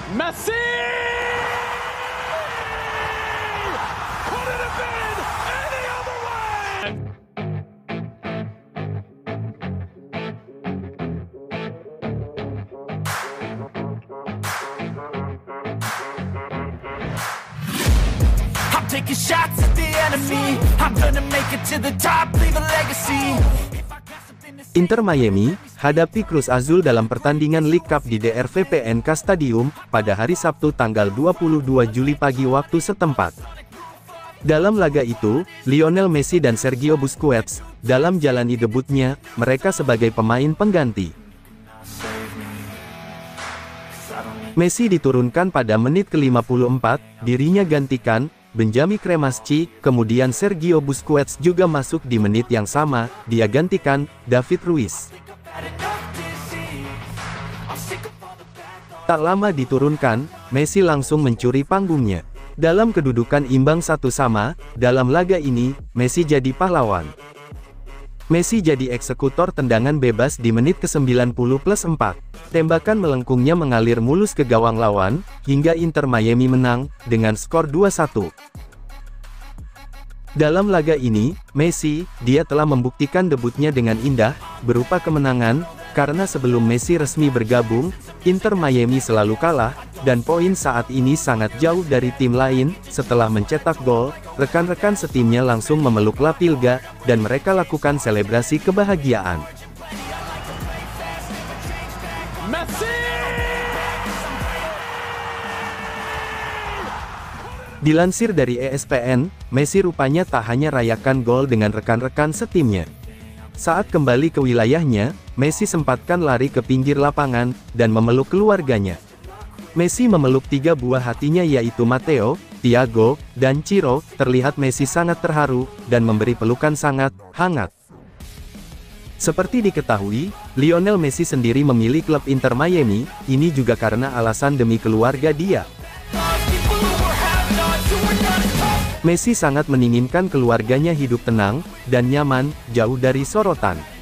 Messi! Couldn't have been any other way! I'm taking shots at the enemy. I'm gonna make it to the top, leave a legacy. Inter Miami hadapi Cruz Azul dalam pertandingan League Cup di DRVPNK Stadium pada hari Sabtu tanggal 22 Juli pagi waktu setempat. Dalam laga itu, Lionel Messi dan Sergio Busquets dalam jalani debutnya mereka sebagai pemain pengganti. Messi diturunkan pada menit ke-54, dirinya gantikan Benjamín Cremaschi, kemudian Sergio Busquets juga masuk di menit yang sama, dia gantikan David Ruiz. Tak lama diturunkan, Messi langsung mencuri panggungnya. Dalam kedudukan imbang 1-1, dalam laga ini, Messi jadi pahlawan. Messi jadi eksekutor tendangan bebas di menit ke-90+4. Tembakan melengkungnya mengalir mulus ke gawang lawan, hingga Inter Miami menang, dengan skor 2-1. Dalam laga ini, Messi, dia telah membuktikan debutnya dengan indah, berupa kemenangan, karena sebelum Messi resmi bergabung, Inter Miami selalu kalah, dan poin saat ini sangat jauh dari tim lain. Setelah mencetak gol, rekan-rekan setimnya langsung memeluk La Pilga, dan mereka lakukan selebrasi kebahagiaan. Messi! Dilansir dari ESPN, Messi rupanya tak hanya rayakan gol dengan rekan-rekan setimnya. Saat kembali ke wilayahnya, Messi sempatkan lari ke pinggir lapangan, dan memeluk keluarganya. Messi memeluk 3 buah hatinya yaitu Matteo, Thiago, dan Ciro. Terlihat Messi sangat terharu, dan memberi pelukan sangat hangat. Seperti diketahui, Lionel Messi sendiri memilih klub Inter Miami, ini juga karena alasan demi keluarga dia. Messi sangat menginginkan keluarganya hidup tenang, dan nyaman, jauh dari sorotan.